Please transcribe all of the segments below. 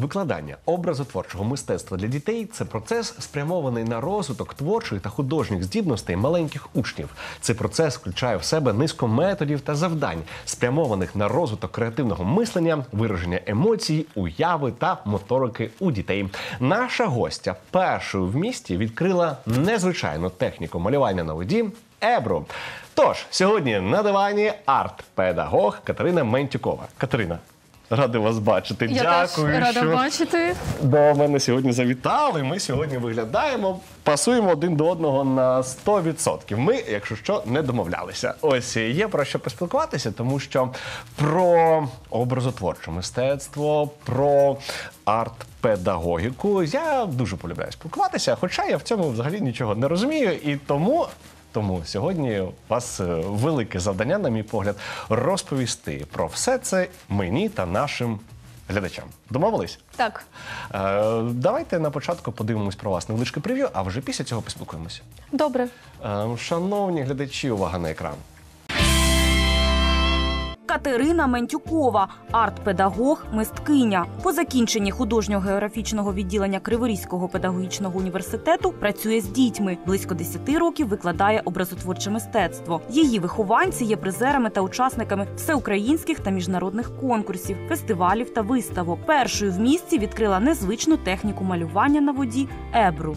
Викладання образотворчого мистецтва для дітей – це процес, спрямований на розвиток творчих та художніх здібностей маленьких учнів. Цей процес включає в себе низку методів та завдань, спрямованих на розвиток креативного мислення, вираження емоцій, уяви та моторики у дітей. Наша гостя першою в місті відкрила незвичайну техніку малювання на воді – ебру. Тож, сьогодні на дивані арт-педагог Катерина Ментюкова. Катерина, радий вас бачити. Дякую, рада бачити. До мене сьогодні завітали. Ми сьогодні виглядаємо, пасуємо один до одного на 100%. Ми, якщо що, не домовлялися. Ось, є про що поспілкуватися, тому що про образотворче мистецтво, про арт-педагогіку я дуже полюбляю спілкуватися, хоча я в цьому взагалі нічого не розумію, і тому сьогодні у вас велике завдання, на мій погляд, розповісти про все це мені та нашим глядачам. Домовились? Так. Давайте на початку подивимось про вас невеличке прев'ю, а вже після цього поспілкуємося. Добре. Шановні глядачі, увага на екран. Катерина Ментюкова – арт-педагог, мисткиня. По закінченні художньо-географічного відділення Криворізького педагогічного університету працює з дітьми. Близько 10 років викладає образотворче мистецтво. Її вихованці є призерами та учасниками всеукраїнських та міжнародних конкурсів, фестивалів та виставок. Першою в місті відкрила незвичну техніку малювання на воді – ебру.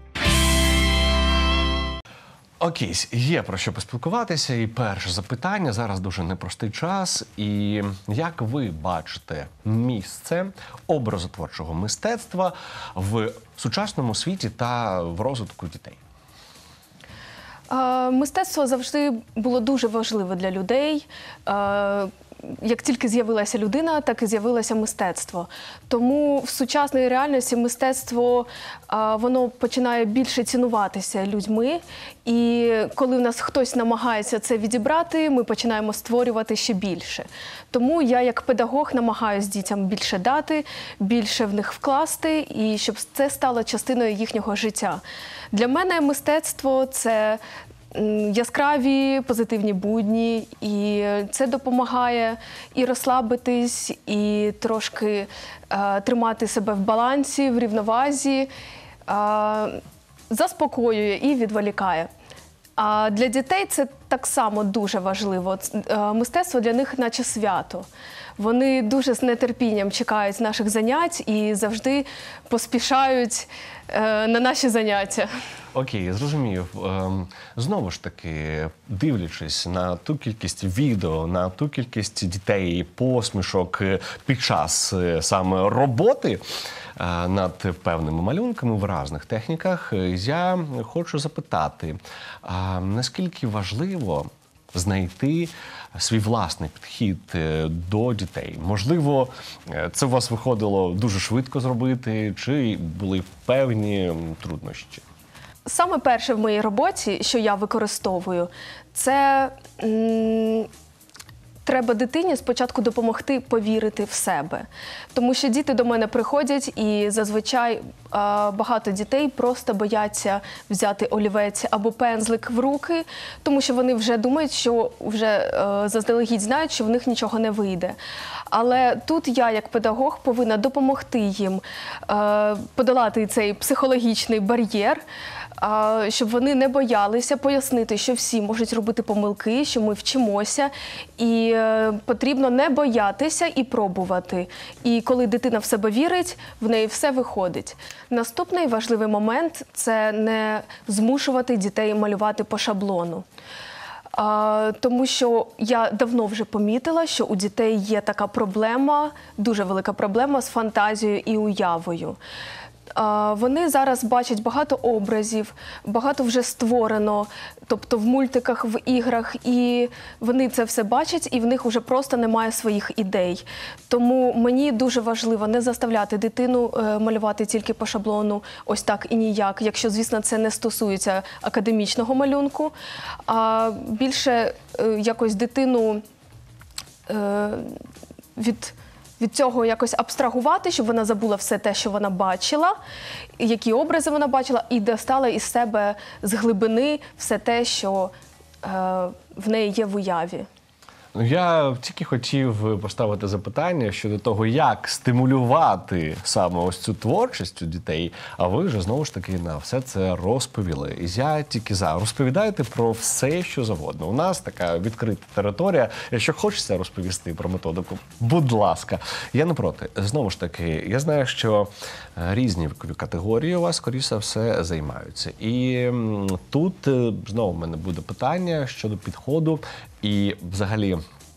Окей, є про що поспілкуватися. І перше запитання. Зараз дуже непростий час. І як ви бачите місце образотворчого мистецтва в сучасному світі та в розвитку дітей? Мистецтво завжди було дуже важливе для людей. Як тільки з'явилася людина, так і з'явилося мистецтво. Тому в сучасній реальності мистецтво воно починає більше цінуватися людьми. І коли в нас хтось намагається це відібрати, ми починаємо створювати ще більше. Тому я як педагог намагаюся дітям більше дати, більше в них вкласти, і щоб це стало частиною їхнього життя. Для мене мистецтво – це яскраві, позитивні будні, і це допомагає і розслабитись, і трошки тримати себе в балансі, в рівновазі, заспокоює і відволікає. А для дітей це так само дуже важливо. Мистецтво для них наче свято. Вони дуже з нетерпінням чекають наших занять і завжди поспішають на наші заняття. Окей, зрозумів. Знову ж таки, дивлячись на ту кількість відео, на ту кількість дітей, посмішок під час саме роботи над певними малюнками в різних техніках, я хочу запитати, наскільки важливо знайти свій власний підхід до дітей? Можливо, це у вас виходило дуже швидко зробити, чи були певні труднощі? Саме перше в моїй роботі, що я використовую, це треба дитині спочатку допомогти повірити в себе. Тому що діти до мене приходять, і зазвичай багато дітей просто бояться взяти олівець або пензлик в руки, тому що вони вже думають, що вже заздалегідь знають, що в них нічого не вийде. Але тут я, як педагог, повинна допомогти їм подолати цей психологічний бар'єр, щоб вони не боялися, пояснити, що всі можуть робити помилки, що ми вчимося, і потрібно не боятися і пробувати. І коли дитина в себе вірить, в неї все виходить. Наступний важливий момент – це не змушувати дітей малювати по шаблону. Тому що я давно вже помітила, що у дітей є така проблема, дуже велика проблема з фантазією і уявою. Вони зараз бачать багато образів, багато вже створено, тобто в мультиках, в іграх, і вони це все бачать, і в них вже просто немає своїх ідей. Тому мені дуже важливо не заставляти дитину малювати тільки по шаблону ось так і ніяк, якщо, звісно, це не стосується академічного малюнку, а більше якось дитину від цього якось абстрагувати, щоб вона забула все те, що вона бачила, які образи вона бачила, і достала із себе з глибини все те, що в неї є в уяві. Ну, я тільки хотів поставити запитання щодо того, як стимулювати саме ось цю творчість у дітей, а ви вже знову ж таки на все це розповіли. І я тільки за. Розповідайте про все, що завгодно. У нас така відкрита територія. Якщо хочеться розповісти про методику, будь ласка. Я не проти. Знову ж таки, я знаю, що різні вікові категорії у вас, скоріше за все, займаються. І тут знову в мене буде питання щодо підходу і взагалі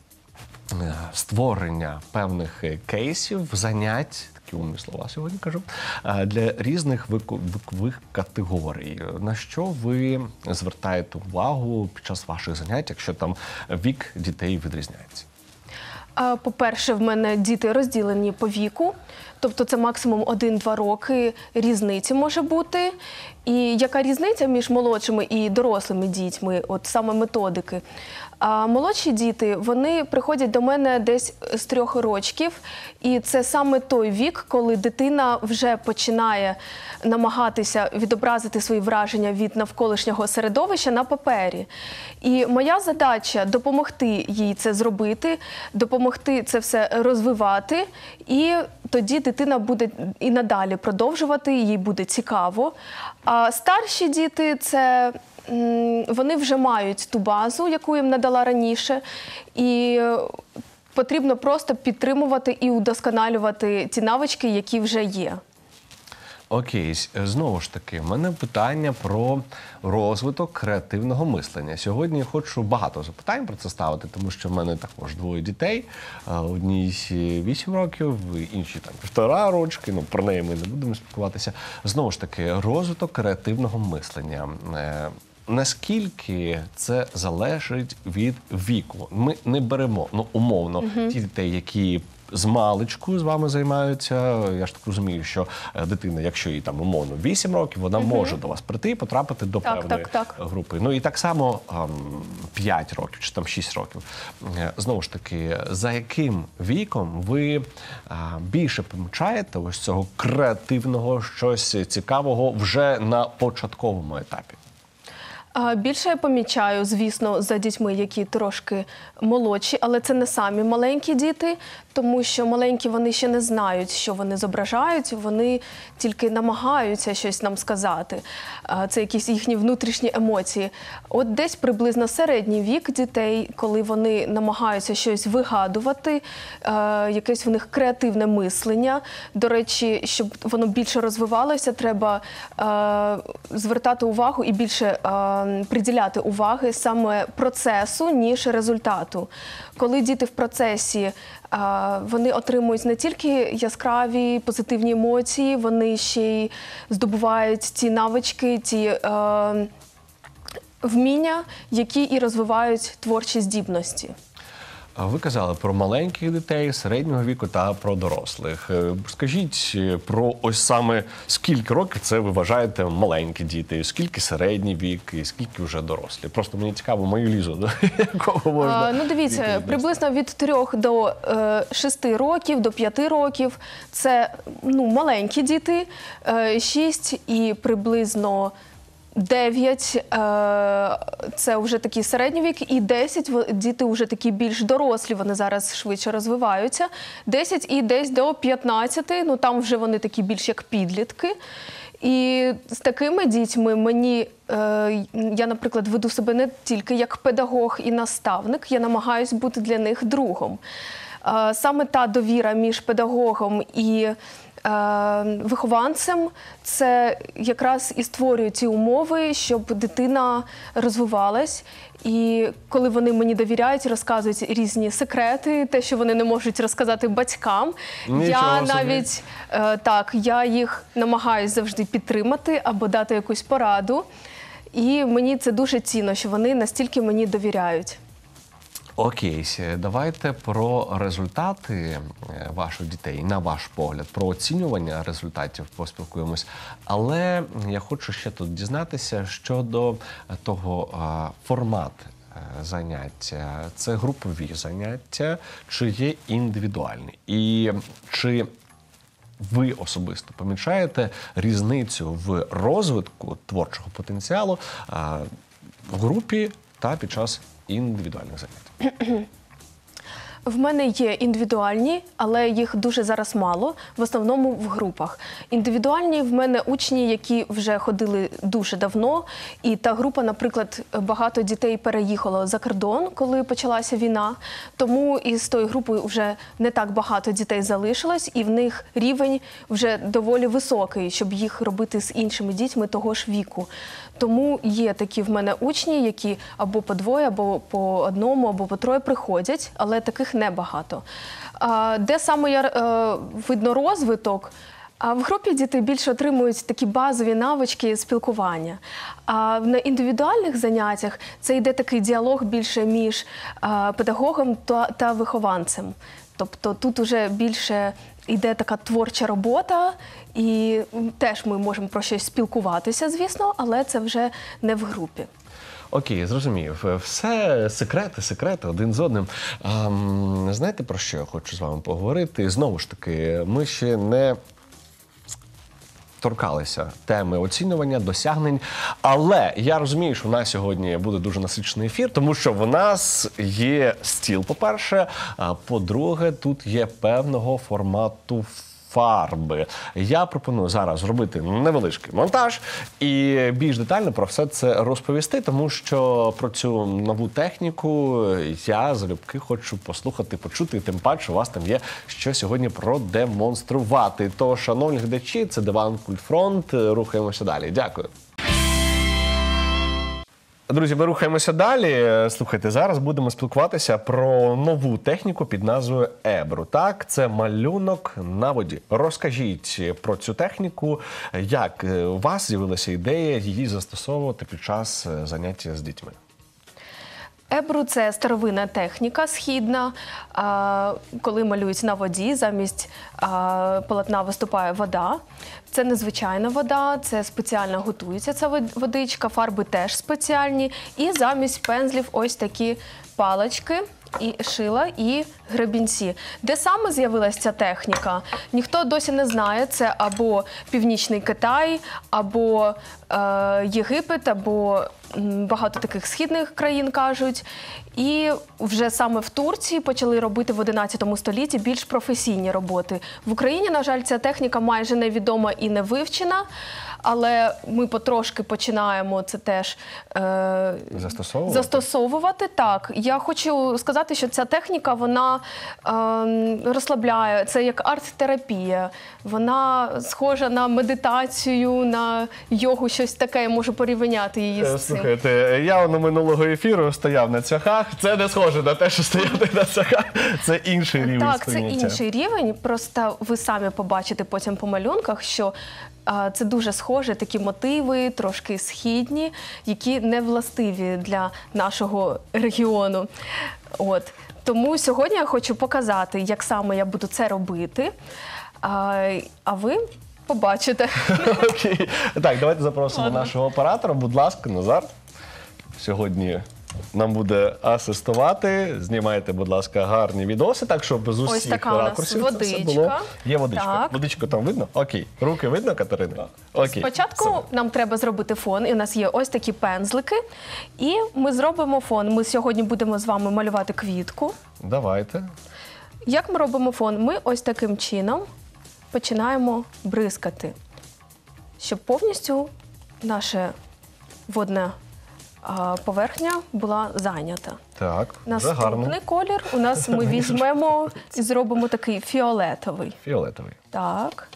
створення певних кейсів, занять, такі умні слова сьогодні кажу, для різних вікових категорій. На що ви звертаєте увагу під час ваших занять, якщо там вік дітей відрізняється? По-перше, в мене діти розділені по віку, тобто це максимум 1-2 роки різниці може бути. І яка різниця між молодшими і дорослими дітьми, от саме методики? А молодші діти, вони приходять до мене десь з 3 рочків, і це саме той вік, коли дитина вже починає намагатися відобразити свої враження від навколишнього середовища на папері. І моя задача – допомогти їй це зробити, допомогти це все розвивати, і тоді дитина буде і надалі продовжувати, їй буде цікаво. А старші діти – це вони вже мають ту базу, яку їм надала раніше, і потрібно просто підтримувати і удосконалювати ті навички, які вже є. Окей, знову ж таки, в мене питання про розвиток креативного мислення. Сьогодні я хочу багато запитань про це ставити, тому що в мене також 2 дітей. Одній 8 років, іншій там 1,5 рочки, ну про неї ми не будемо спілкуватися. Знову ж таки, розвиток креативного мислення. Наскільки це залежить від віку? Ми не беремо, ну, умовно, ті дітей, які з маличку з вами займаються. Я ж так розумію, що дитина, якщо їй там умовно 8 років, вона може до вас прийти і потрапити до певної групи. Ну і так само 5 років чи там 6 років. Знову ж таки, за яким віком ви більше помічаєте ось цього креативного, щось цікавого вже на початковому етапі? Більше я помічаю, звісно, за дітьми, які трошки молодші, але це не самі маленькі діти, тому що маленькі вони ще не знають, що вони зображають, вони тільки намагаються щось нам сказати. Це якісь їхні внутрішні емоції. От десь приблизно середній вік дітей, коли вони намагаються щось вигадувати, якесь в них креативне мислення. До речі, щоб воно більше розвивалося, треба звертати увагу і більше приділяти уваги саме процесу, ніж результату. Коли діти в процесі, вони отримують не тільки яскраві, позитивні емоції, вони ще й здобувають ті навички, ті вміння, які і розвивають творчі здібності. Ви казали про маленьких дітей, середнього віку та про дорослих. Скажіть про ось саме скільки років це ви вважаєте маленькі діти, скільки середній вік і скільки вже дорослі? Просто мені цікаво мою Лізу, якого можна... Ну дивіться, приблизно від 3 до 6 років, до 5 років це маленькі діти, 6 і приблизно 9 – це вже такий середній вік, і 10 – діти вже такі більш дорослі, вони зараз швидше розвиваються. 10 і десь до 15, ну там вже вони такі більш як підлітки. І з такими дітьми я, наприклад, веду себе не тільки як педагог і наставник, я намагаюсь бути для них другом. Саме та довіра між педагогом і вихованцем, це якраз і створює ці умови, щоб дитина розвивалась. І коли вони мені довіряють, розказують різні секрети, те, що вони не можуть розказати батькам, я їх намагаюся завжди підтримати або дати якусь пораду. І мені це дуже цінно, що вони настільки мені довіряють. Окей, давайте про результати ваших дітей, на ваш погляд, про оцінювання результатів поспілкуємось. Але я хочу ще тут дізнатися щодо того формат заняття. Це групові заняття, чи є індивідуальні? І чи ви особисто помічаєте різницю в розвитку творчого потенціалу в групі та під час індивідуальних занять? В мене є індивідуальні, але їх дуже зараз мало, в основному в групах. Індивідуальні в мене учні, які вже ходили дуже давно, і та група, наприклад, багато дітей переїхало за кордон, коли почалася війна, тому із тої групи вже не так багато дітей залишилось, і в них рівень вже доволі високий, щоб їх робити з іншими дітьми того ж віку. Тому є такі в мене учні, які або по двоє, або по одному, або по троє приходять, але таких небагато. Де саме видно розвиток? В групі діти більше отримують такі базові навички спілкування. А на індивідуальних заняттях це йде такий діалог більше між педагогом та вихованцем. Тобто тут уже більше йде така творча робота, і теж ми можемо про щось спілкуватися, звісно, але це вже не в групі. Окей, зрозумів. Все секрети один з одним. Знаєте, про що я хочу з вами поговорити? Знову ж таки, ми ще не торкалися теми оцінювання, досягнень. Але я розумію, що у нас сьогодні буде дуже насичений ефір, тому що в нас є стіл, по-перше, а по-друге, тут є певного формату фарби. Я пропоную зараз зробити невеличкий монтаж і більш детально про все це розповісти, тому що про цю нову техніку я залюбки хочу послухати, почути, тим паче у вас там є що сьогодні продемонструвати. То, шановні глядачі, це Диван Культфронт. Рухаємося далі. Дякую. Друзі, ми рухаємося далі. Слухайте, зараз будемо спілкуватися про нову техніку під назвою Ебру. Так, це малюнок на воді. Розкажіть про цю техніку, як у вас з'явилася ідея її застосовувати під час заняття з дітьми. Ебру – це старовинна техніка східна, коли малюють на воді, замість полотна виступає вода. Це незвичайна вода, це спеціально готується ця водичка, фарби теж спеціальні. І замість пензлів ось такі палички, і шила, і гребінці. Де саме з'явилася ця техніка? Ніхто досі не знає. Це або Північний Китай, або Єгипет, або багато таких східних країн кажуть. І вже саме в Турції почали робити в 11 столітті більш професійні роботи. В Україні, на жаль, ця техніка майже невідома і не вивчена, але ми потрошки починаємо це теж застосовувати. Так, я хочу сказати, що ця техніка, вона розслабляє, це як арт-терапія. Вона схожа на медитацію, на йогу, щось таке, я можу порівняти її з цим. Слухайте, я на минулого ефіру стояв на цвяхах, це не схоже на те, що стояти на цвяхах, це інший рівень Так, це сприйняття. інший рівень, просто ви самі побачите потім по малюнках, що це дуже схоже, такі мотиви, трошки східні, які не властиві для нашого регіону. От. Тому сьогодні я хочу показати, як саме я буду це робити, а ви побачите. Окей. Так, давайте запросимо нашого оператора. Будь ласка, Назар. Сьогодні нам буде асистувати. Знімайте, будь ласка, гарні відоси, так, щоб з усіх така у нас ракурсів це все водичка. було. Є водичка. Так. Водичку там видно? Окей. Руки видно, Катерина? Окей. Спочатку нам треба зробити фон, і у нас є ось такі пензлики, і ми зробимо фон. Ми сьогодні будемо з вами малювати квітку. Давайте. Як ми робимо фон? Ми ось таким чином починаємо бризкати, щоб повністю наша водна поверхня була зайнята. Так, вже гарно. Наступний колір у нас ми візьмемо і зробимо такий фіолетовий. Фіолетовий. Так.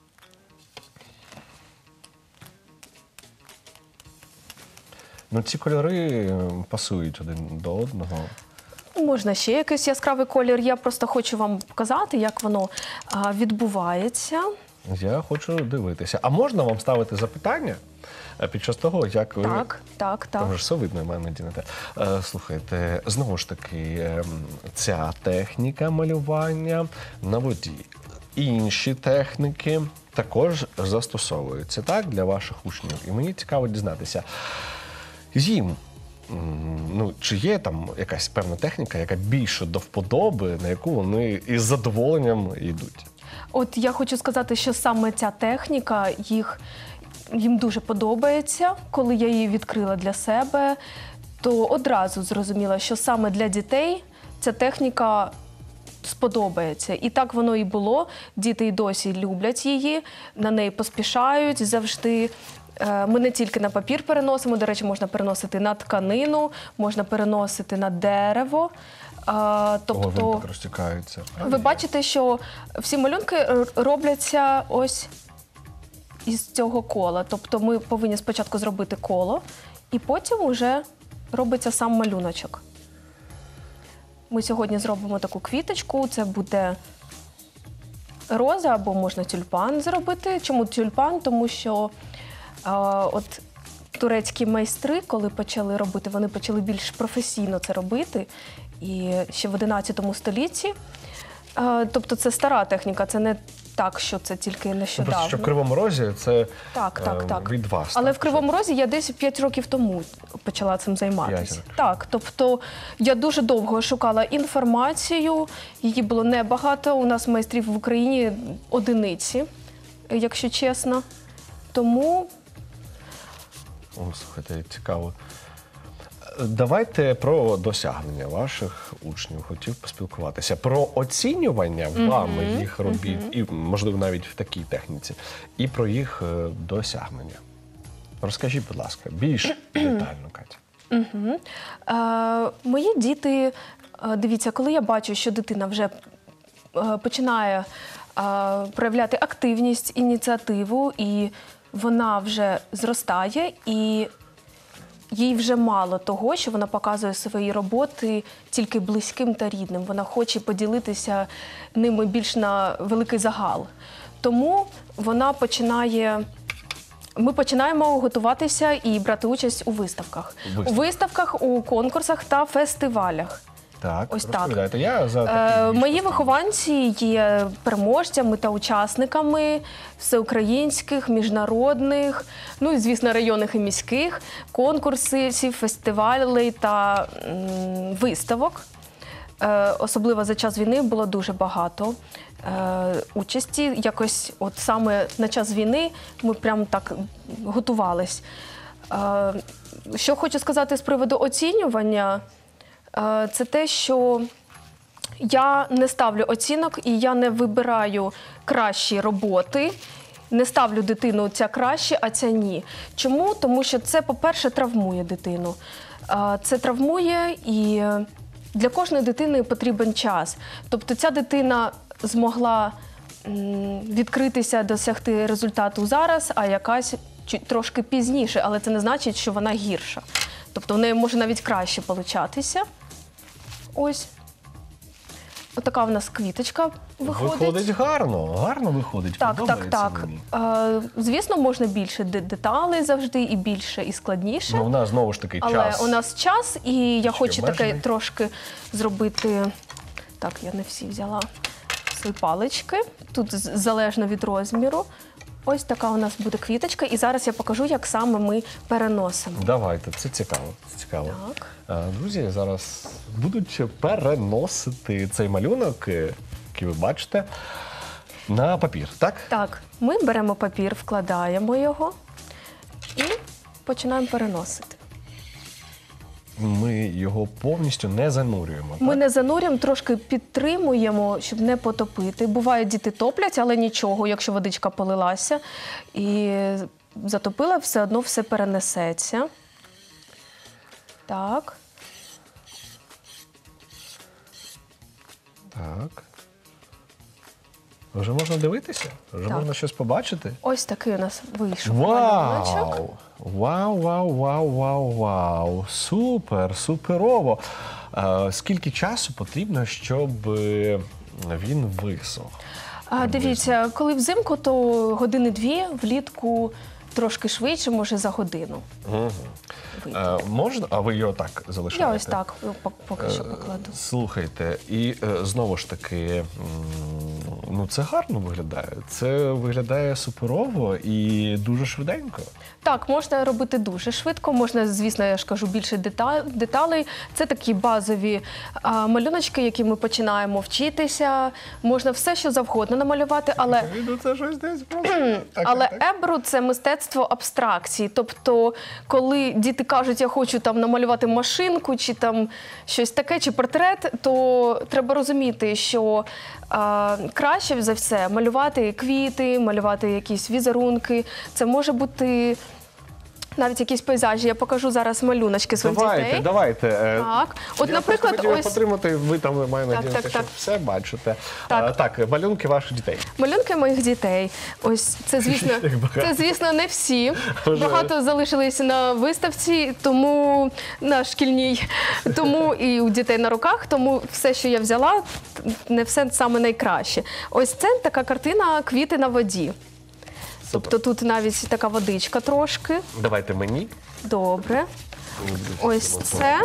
Ну, ці кольори пасують один до одного. Можна ще якийсь яскравий колір. Я просто хочу вам показати, як воно відбувається. Я хочу дивитися. А можна вам ставити запитання під час того, як ви... Так. Там ж все видно, мене дінете. Слухайте, знову ж таки, ця техніка малювання на воді. Інші техніки також застосовуються, так, для ваших учнів. І мені цікаво дізнатися, їм, ну, чи є там якась певна техніка, яка більше до вподоби, на яку вони із задоволенням йдуть? От я хочу сказати, що саме ця техніка їм дуже подобається. Коли я її відкрила для себе, то одразу зрозуміла, що саме для дітей ця техніка сподобається. І так воно і було. Діти і досі люблять її, на неї поспішають завжди. Ми не тільки на папір переносимо, до речі, можна переносити на тканину, можна переносити на дерево. Ого, він так розтікається. Ви бачите, що всі малюнки робляться ось із цього кола. Тобто ми повинні спочатку зробити коло, і потім вже робиться сам малюночок. Ми сьогодні зробимо таку квіточку, це буде роза або можна тюльпан зробити. Чому тюльпан? Тому що от турецькі майстри, коли почали робити, вони почали більш професійно це робити. І ще в 11 столітті. Тобто це стара техніка, це не так, що це тільки нещодавно. Просто що в Кривому Розі це так. від вас. Але так, в Кривому Розі я десь 5 років тому почала цим займатися. 5 років. Так, тобто я дуже довго шукала інформацію, її було небагато. У нас майстрів в Україні одиниці, якщо чесно. Тому... О, слухайте, цікаво. Давайте про досягнення ваших учнів хотів поспілкуватися. Про оцінювання вами їх робіт, і, можливо, навіть в такій техніці, і про їх досягнення. Розкажіть, будь ласка, більш детально, Катя. Мої діти, дивіться, коли я бачу, що дитина вже починає проявляти активність, ініціативу, і вона вже зростає, і їй вже мало того, що вона показує свої роботи тільки близьким та рідним. Вона хоче поділитися ними більш на великий загал. Тому вона ми починаємо готуватися і брати участь у виставках. У виставках, у конкурсах та фестивалях. Так, ось так. розповідайте. Я за такі Мої вихованці є переможцями та учасниками всеукраїнських, міжнародних, ну і, звісно, районних і міських конкурсів, фестивалей та виставок. Особливо за час війни було дуже багато участі. Якось от саме на час війни ми прям так готувались. Що хочу сказати з приводу оцінювання, це те, що я не ставлю оцінок і я не вибираю кращі роботи, не ставлю дитину ця краще, а ця ні. Чому? Тому що це, по-перше, травмує дитину. Це травмує, і для кожної дитини потрібен час. Тобто ця дитина змогла відкритися, досягти результату зараз, а якась трошки пізніше, але це не значить, що вона гірша. Тобто в неї може навіть краще получатися. Ось. Отака в нас квіточка виходить. Виходить гарно виходить. Так. Подобається мені. Звісно, можна більше деталей завжди, і більше, і складніше. Ну, у нас знову ж таки Але час. у нас час, і я хочу обмежений. таке трошки зробити. Так, я не всі взяла свої палички. Тут залежно від розміру. Ось така у нас буде квіточка, і зараз я покажу, як саме ми переносимо. Давайте, це цікаво. Це цікаво. Так. Друзі, зараз будуть переносити цей малюнок, який ви бачите, на папір, так? Так, ми беремо папір, вкладаємо його і починаємо переносити. Ми його повністю не занурюємо. Ми так? не занурюємо, трошки підтримуємо, щоб не потопити. Буває, діти топлять, але нічого, якщо водичка полилася і затопила, все одно все перенесеться. Так. Так. Вже можна дивитися? Вже Так. можна щось побачити? Ось такий у нас вийшов малюночок. Вау! Суперово! Скільки часу потрібно, щоб він висох? Дивіться, коли взимку, то години-дві, влітку трошки швидше, може за годину. Можна? А ви його так залишаєте? Я ось так поки що покладу. Слухайте, і знову ж таки, Ну, це гарно виглядає. Це виглядає суперово і дуже швиденько. Так, можна робити дуже швидко, можна, звісно, я ж кажу, більше деталей. Це такі базові малюночки, які ми починаємо вчитися. Можна все, що завгодно намалювати, але Це щось десь просто. Але ебру – це мистецтво абстракції. Тобто, коли діти кажуть, я хочу там намалювати машинку, чи там щось таке, чи портрет, то треба розуміти, що краще за все малювати квіти, малювати якісь візерунки. Це може бути навіть якісь пейзажі. Я покажу зараз малюночки своїх дітей. Давайте. Так. От, наприклад, хотів ось потримати, ви там маю Так, надіятися, так, що так. все бачите. Так. Так, малюнки ваших дітей. малюнки моїх дітей. Ось це, звісно, не всі. Багато залишилися на виставці, тому на шкільній, тому і у дітей на руках, тому все, що я взяла, не все саме найкраще. Ось це така картина «Квіти на воді». Тобто тут навіть така водичка трошки. Давайте мені. Добре. Ось це.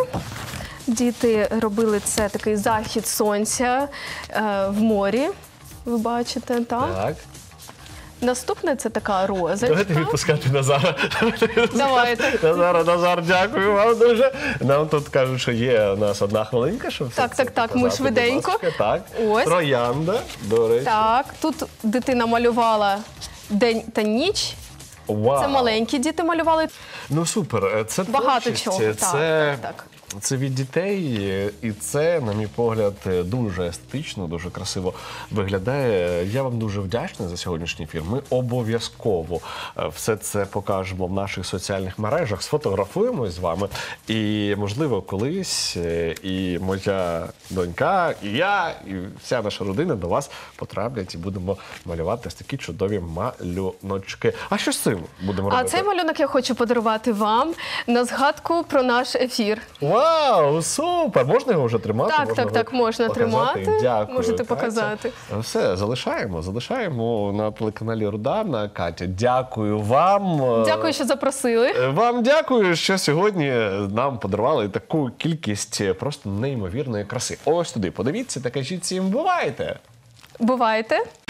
Діти робили це такий захід сонця в морі. Ви бачите, так? Так. Наступне це така розочка. Давайте відпускати Назара. Давайте. Назар, дякую вам дуже. Нам тут кажуть, що є у нас 1 хвилинка, щоб все Так, це так, так, ми показати, швиденько. будь ласка. Так. Ось. Троянда, до речі. Так, тут дитина малювала день та ніч. Вау. Це маленькі діти малювали. Ну супер, це Багато творчість, чого. Так. Це від дітей, і це, на мій погляд, дуже естетично, дуже красиво виглядає. Я вам дуже вдячний за сьогоднішній ефір. Ми обов'язково все це покажемо в наших соціальних мережах, сфотографуємось з вами. І, можливо, колись і моя донька, і я, і вся наша родина до вас потраплять і будемо малювати ось такі чудові малюночки. А що з цим будемо робити? А цей малюнок я хочу подарувати вам на згадку про наш ефір. Вау, супер! Можна його вже тримати? Так, можна показати? тримати. Дякую. Можете Так, показати. це- Все, залишаємо на телеканалі Рудана. Катя, дякую вам. Дякую, що запросили. Вам дякую, що сьогодні нам подарували таку кількість просто неймовірної краси. Ось туди, подивіться та кажіть всім, бувайте! Бувайте.